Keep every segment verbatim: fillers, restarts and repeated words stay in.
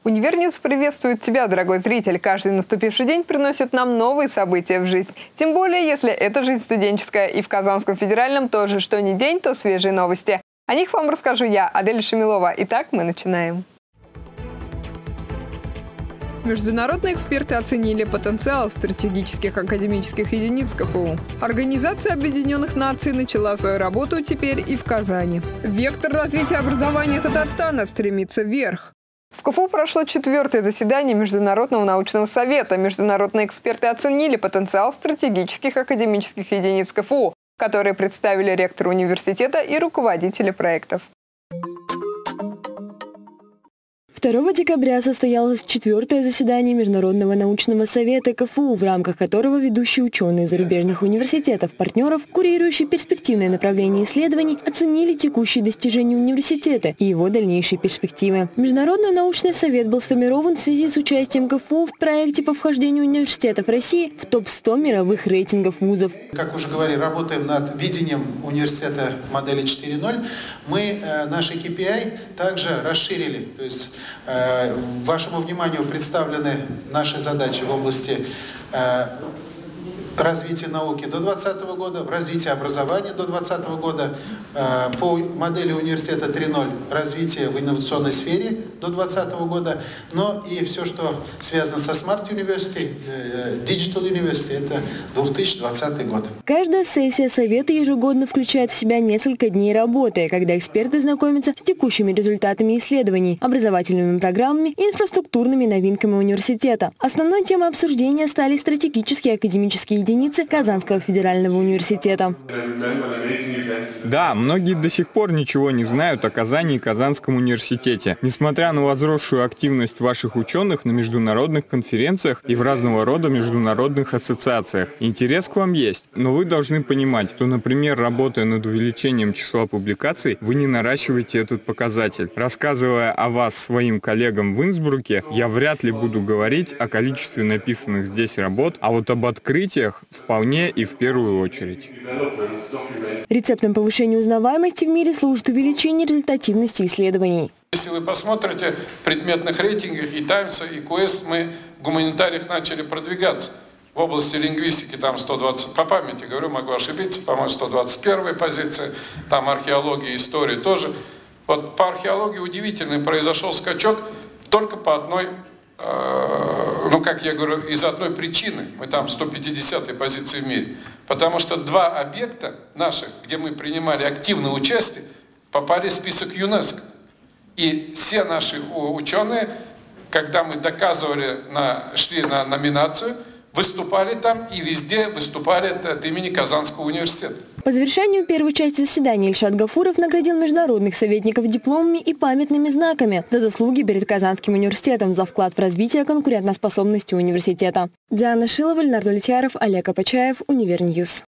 Универньюз приветствует тебя, дорогой зритель. Каждый наступивший день приносит нам новые события в жизнь. Тем более, если это жизнь студенческая. И в Казанском федеральном тоже что ни день, то свежие новости. О них вам расскажу я, Адель Шамилова. Итак, мы начинаем. Международные эксперты оценили потенциал стратегических академических единиц КФУ. Организация Объединенных Наций начала свою работу теперь и в Казани. Вектор развития образования Татарстана стремится вверх. В КФУ прошло четвертое заседание Международного научного совета. Международные эксперты оценили потенциал стратегических академических единиц КФУ, которые представили ректор университета и руководители проектов. второго декабря состоялось четвертое заседание Международного научного совета КФУ, в рамках которого ведущие ученые зарубежных университетов-партнеров, курирующие перспективное направление исследований, оценили текущие достижения университета и его дальнейшие перспективы. Международный научный совет был сформирован в связи с участием КФУ в проекте по вхождению университетов России в топ сто мировых рейтингов вузов. Как уже говорили, работаем над видением университета модели четыре ноль. Мы э, наши кей пи ай также расширили, то есть э, вашему вниманию представлены наши задачи в области э, развития науки до две тысячи двадцатого года, в развитии образования до две тысячи двадцатого года, э, по модели университета три ноль развитие в инновационной сфере до две тысячи двадцатого года, но и все, что связано со Smart University, э, Digital University, это две тысячи двадцатый год. Каждая сессия совета ежегодно включает в себя несколько дней работы, когда эксперты знакомятся с текущими результатами исследований, образовательными программами и инфраструктурными новинками университета. Основной темой обсуждения стали стратегические академические единицы Казанского федерального университета. Да, многие до сих пор ничего не знают о Казани и Казанском университете. Несмотря на возросшую активность ваших ученых на международных конференциях и в разного рода международных ассоциациях, интерес к вам есть. Но вы должны понимать, что, например, работая над увеличением числа публикаций, вы не наращиваете этот показатель. Рассказывая о вас своим коллегам в Инсбруке, я вряд ли буду говорить о количестве написанных здесь работ, а вот об открытиях вполне и в первую очередь. Рецептом повышения узнаваемости в мире служит увеличение результативности исследований. Если вы посмотрите в предметных рейтингах и Таймса, и Квест, мы в гуманитариях начали продвигаться. В области лингвистики там сто двадцать, по памяти говорю, могу ошибиться, по-моему, сто двадцать первая позиция, там археология, история тоже. Вот по археологии удивительный произошел скачок только по одной, э, ну как я говорю, из одной причины. Мы там сто пятидесятой позиции в мире. Потому что два объекта наших, где мы принимали активное участие, попали в список ЮНЕСКО. И все наши ученые, когда мы доказывали, на, шли на номинацию, выступали там и везде выступали от имени Казанского университета. По завершению первой части заседания Ильшат Гафуров наградил международных советников дипломами и памятными знаками за заслуги перед Казанским университетом за вклад в развитие конкурентоспособности университета. Диана Шилова, Леонард Улетьяров, Олег Апачаев, Универньюз.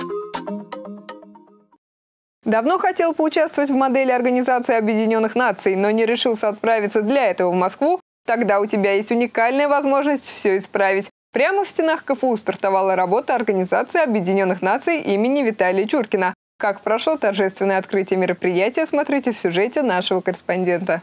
Давно хотел поучаствовать в модели Организации Объединенных Наций, но не решился отправиться для этого в Москву? Тогда у тебя есть уникальная возможность все исправить. Прямо в стенах КФУ стартовала работа Организации Объединенных Наций имени Виталия Чуркина. Как прошло торжественное открытие мероприятия, смотрите в сюжете нашего корреспондента.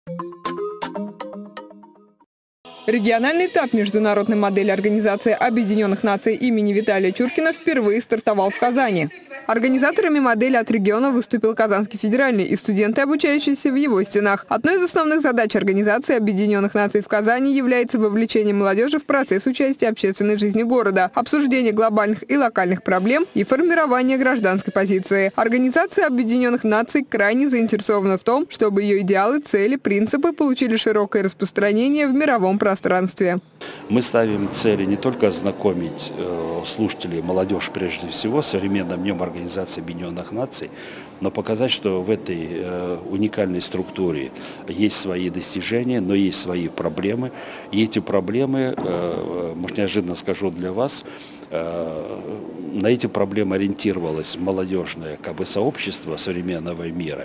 Региональный этап международной модели Организации Объединенных Наций имени Виталия Чуркина впервые стартовал в Казани. Организаторами модели от региона выступил Казанский федеральный и студенты, обучающиеся в его стенах. Одной из основных задач Организации Объединенных Наций в Казани является вовлечение молодежи в процесс участия в общественной жизни города, обсуждение глобальных и локальных проблем и формирование гражданской позиции. Организация Объединенных Наций крайне заинтересована в том, чтобы ее идеалы, цели, принципы получили широкое распространение в мировом пространстве. Мы ставим цели не только ознакомить э, слушателей, молодежь прежде всего, с современным днем Организации Объединенных Наций, но показать, что в этой э, уникальной структуре есть свои достижения, но есть свои проблемы. И эти проблемы, э, может, неожиданно скажу для вас, э, на эти проблемы ориентировалось молодежное как бы, сообщество современного мира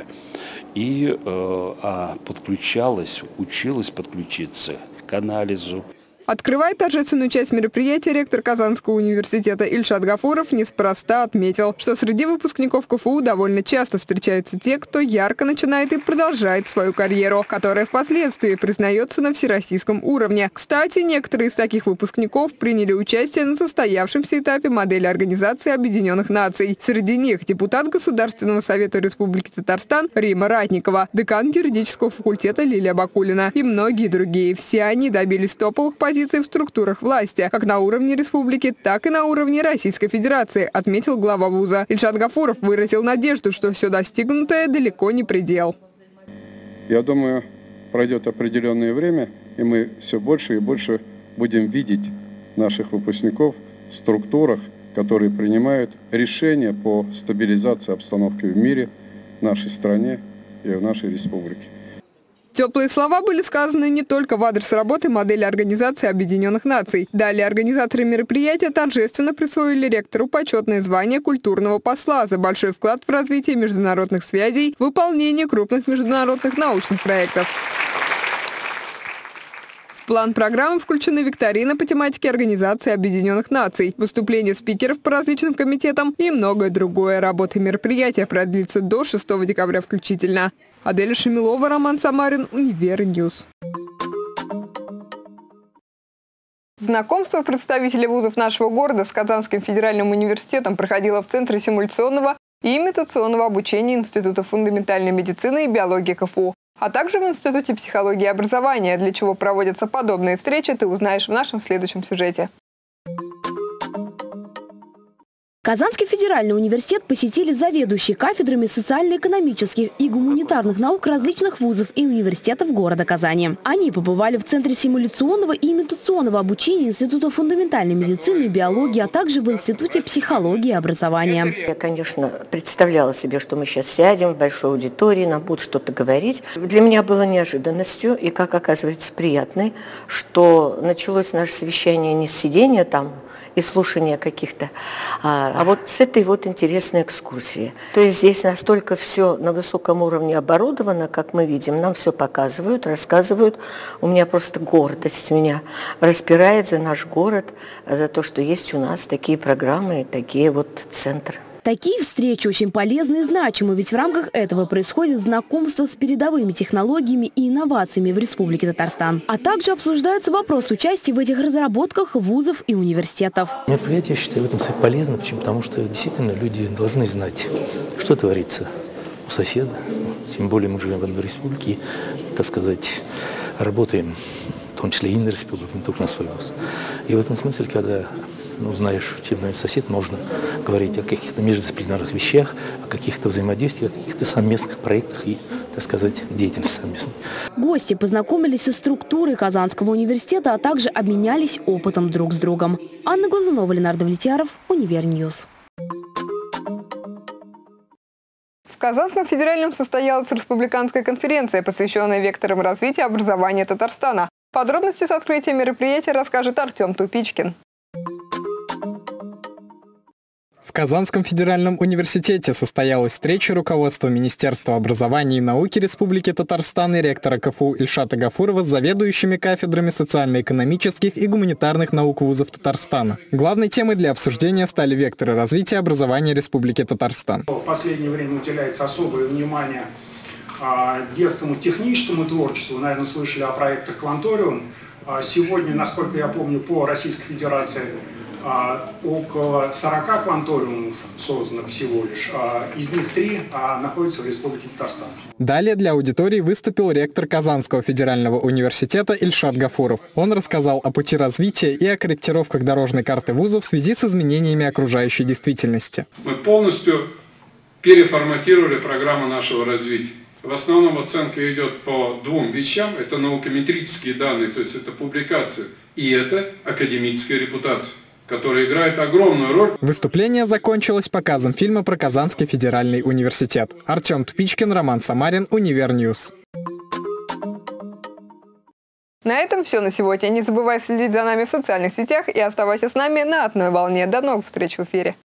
и э, а подключалось, училось подключиться к анализу, Открывая торжественную часть мероприятия, ректор Казанского университета Ильшат Гафуров неспроста отметил, что среди выпускников КФУ довольно часто встречаются те, кто ярко начинает и продолжает свою карьеру, которая впоследствии признается на всероссийском уровне. Кстати, некоторые из таких выпускников приняли участие на состоявшемся этапе модели Организации Объединенных Наций. Среди них депутат Государственного совета Республики Татарстан Рима Ратникова, декан юридического факультета Лилия Бакулина и многие другие. Все они добились топовых позиций в структурах власти, как на уровне республики, так и на уровне Российской Федерации, отметил глава вуза. Ильшат Гафуров выразил надежду, что все достигнутое далеко не предел. Я думаю, пройдет определенное время, и мы все больше и больше будем видеть наших выпускников в структурах, которые принимают решения по стабилизации обстановки в мире, в нашей стране и в нашей республике. Теплые слова были сказаны не только в адрес работы модели Организации Объединенных Наций. Далее организаторы мероприятия торжественно присвоили ректору почетное звание культурного посла за большой вклад в развитие международных связей, выполнение крупных международных научных проектов. В план программы включены викторина по тематике Организации Объединенных Наций, выступления спикеров по различным комитетам и многое другое. Работа мероприятия продлится до шестого декабря включительно. Аделя Шамилова, Роман Самарин, Универньюз. Знакомство представителей вузов нашего города с Казанским федеральным университетом проходило в Центре симуляционного и имитационного обучения Института фундаментальной медицины и биологии КФУ, а также в Институте психологии и образования. Для чего проводятся подобные встречи, ты узнаешь в нашем следующем сюжете. Казанский федеральный университет посетили заведующие кафедрами социально-экономических и гуманитарных наук различных вузов и университетов города Казани. Они побывали в Центре симуляционного и имитационного обучения Института фундаментальной медицины и биологии, а также в Институте психологии и образования. Я, конечно, представляла себе, что мы сейчас сядем в большой аудитории, нам будут что-то говорить. Для меня было неожиданностью и, как оказывается, приятной, что началось наше совещание не с сидения там и слушания каких-то, а, а вот с этой вот интересной экскурсии. То есть здесь настолько все на высоком уровне оборудовано, как мы видим, нам все показывают, рассказывают. У меня просто гордость меня распирает за наш город, за то, что есть у нас такие программы и такие вот центры. Такие встречи очень полезны и значимы, ведь в рамках этого происходит знакомство с передовыми технологиями и инновациями в Республике Татарстан. А также обсуждается вопрос участия в этих разработках вузов и университетов. Мероприятие, я считаю, в этом смысле полезно. Почему? Потому что действительно люди должны знать, что творится у соседа. Тем более мы живем в одной республике и, так сказать, работаем, в том числе и на республику, не только на свой вуз. И в этом смысле, когда ну, знаешь, чем занимается сосед, можно говорить о каких-то междисциплинарных вещах, о каких-то взаимодействиях, о каких-то совместных проектах и, так сказать, деятельности совместной. Гости познакомились со структурой Казанского университета, а также обменялись опытом друг с другом. Анна Глазунова, Ленардо Влетьяров, Универньюз. В Казанском федеральном состоялась республиканская конференция, посвященная векторам развития образования Татарстана. Подробности с открытия мероприятия расскажет Артем Тупичкин. В Казанском федеральном университете состоялась встреча руководства Министерства образования и науки Республики Татарстан и ректора КФУ Ильшата Гафурова с заведующими кафедрами социально-экономических и гуманитарных наук вузов Татарстана. Главной темой для обсуждения стали векторы развития образования Республики Татарстан. В последнее время уделяется особое внимание детскому техническому творчеству. Наверное, слышали о проектах «Кванториум». Сегодня, насколько я помню, по Российской Федерации около сорока кванториумов создано всего лишь. Из них три находятся в Республике Татарстан. Далее для аудитории выступил ректор Казанского федерального университета Ильшат Гафуров. Он рассказал о пути развития и о корректировках дорожной карты вуза в связи с изменениями окружающей действительности. Мы полностью переформатировали программу нашего развития. В основном оценка идет по двум вещам. Это наукометрические данные, то есть это публикации, и это академическая репутация, которая играет огромную роль. Выступление закончилось показом фильма про Казанский федеральный университет. Артем Тупичкин, Роман Самарин, Универньюз. На этом все на сегодня. Не забывай следить за нами в социальных сетях и оставайся с нами на одной волне. До новых встреч в эфире.